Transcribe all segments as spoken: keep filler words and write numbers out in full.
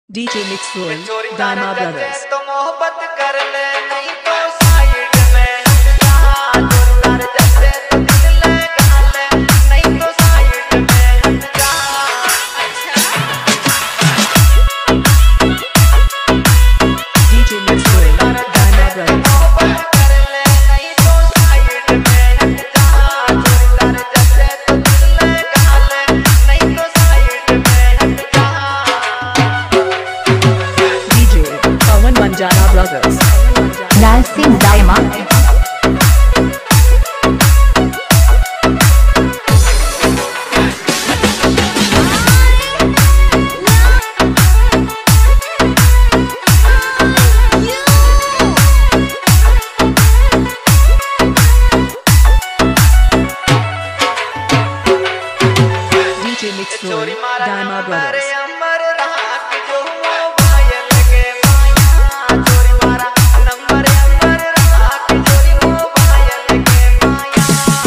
DJ mix world Dama brothers. तो मोहब्बत कर ले नहीं तो साइड में हट जा, जोरदार जैसे तो दिल लगा ले नहीं तो साइड में हट जा। DJ mix world Dama brothers. मोहब्बत कर ले नहीं तो साइड में हट जा, जोरदार जैसे तो दिल लगा ले नहीं तो साइड में हट जा। DJ Pawan Banjara brothers. Lal Singh Dayma. DJ mix world Dama brothers. अंबर रात जो मोबाइल के माया, चोरी मारा नंबर अंबर रात चोरी मोबाइल के माया।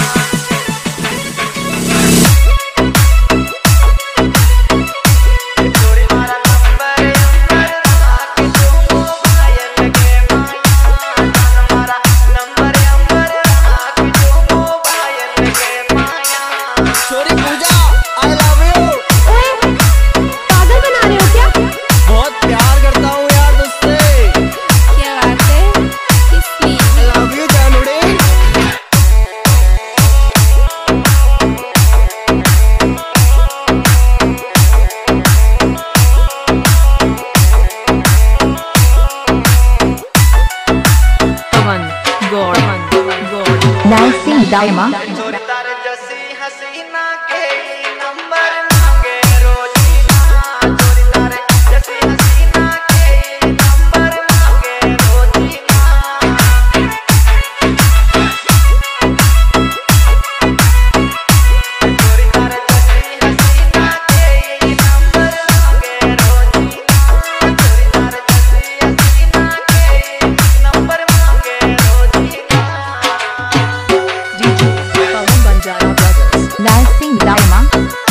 चोरी मारा नंबर अंबर रात जो मोबाइल के माया, जान मारा नंबर अंबर रात जो मोबाइल के माया। छोरी पूजा आई लव यू। पागल बना रहे हो क्या? बहुत प्यार करता हूँ यार तुझसे। क्या बात है? किसकी? आई लव यू जानूड़े। पवन गौड़ गौड़ लाल सिंह दायमा। जोरदार जैसी हसीना के नंबर मांगे रोजीना, जोरदार जैसी हसीना के नंबर मांगे रोजीना। जोरदार जैसी हसीना के नंबर मांगे रोजीना, जोरदार जैसी हसीना के नंबर मांगे रोजीना। DJ Pawan Banjara brothers. Lal Singh Dayma.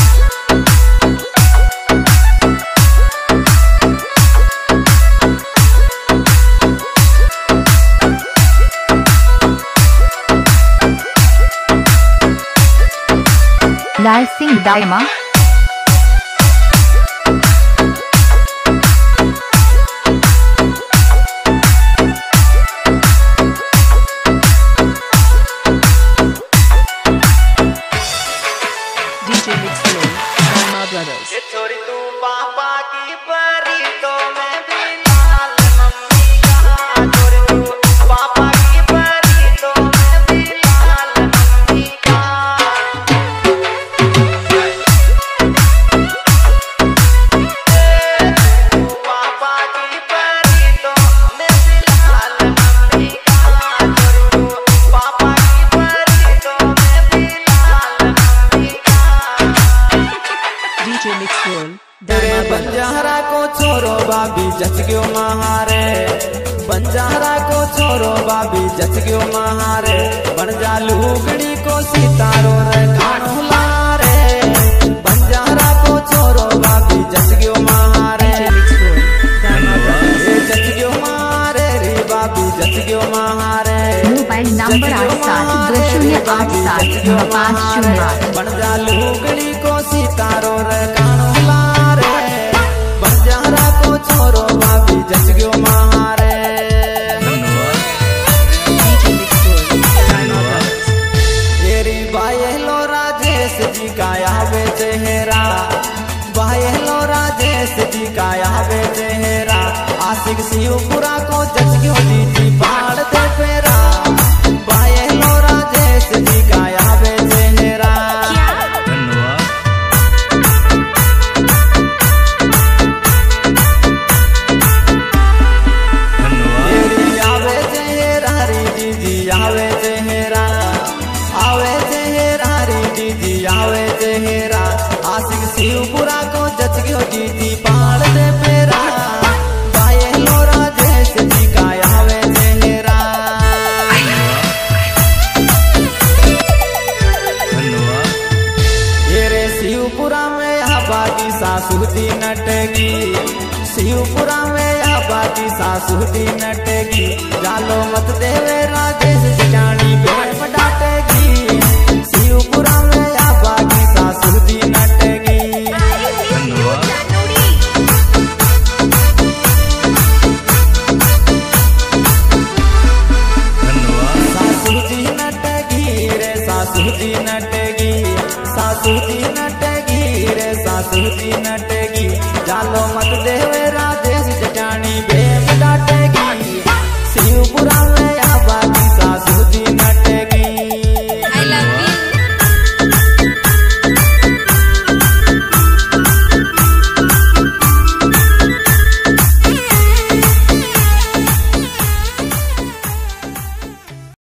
Lal Singh Dayma. DJ mix world Dama brothers. ये छोरी तू पापा की परी तो मैं भी लाल मम्मी का, छोरी तू पापा की परी तो मैं भी लाल मम्मी का। ए, तू पापा की परी तो मैं भी लाल मम्मी का, छोरी तू पापा की परी तो मैं भी लाल मम्मी का। डीजे मिक्स वर्ल्ड तेरे दामा ब्रदर्स। बंजारा को छोरो बाबी जच गयो महारे। बंजारा को छोरो बाबी जच गयो महारे। बन जा लुगड़ी को सितारो रे कानू लारे। बंजारा को छोरो बाबी जच गयो महारे। DJ mix world Dama brothers. ए जच गयो महारे रे बाबी जच गयो महारे। मोबाइल नंबर आठ सात दो शून्य आठ सात नौ पाँच शून्य आठ। बन जा लुगड़ी को सितारो रे कानू लारे। बंजारा को छोरो बाबी जच गयो महारे। DJ mix world Dama brothers. येरी बायलो राजेश जी का आवे चेहरा। बायलो राजेश जी का आवे चेहरा। आशिक शिवपुरा को जच गयो दीदी बाढ़ दे फेरा। बायलो राजेश जी का आवे चेहरा। येरी आवे चेहरा री दीदी आवे चेहरा। आवे चेहरा री दीदी आवे चेहरा। आशिक शिवपुरा को जच गयो दीदी बाढ़ दे फेरा। शिवपुरा में या बाकी सासू दी नटेगी, जालो मत देवे राजेश जानी प्रेम डाटेगी। शिवपुरा में या बाकी सासू दी नटेगी। सासू दी नटेगी रे सासू दी नटेगी, सासू दी नटेगी रे सासू दी नटेगी।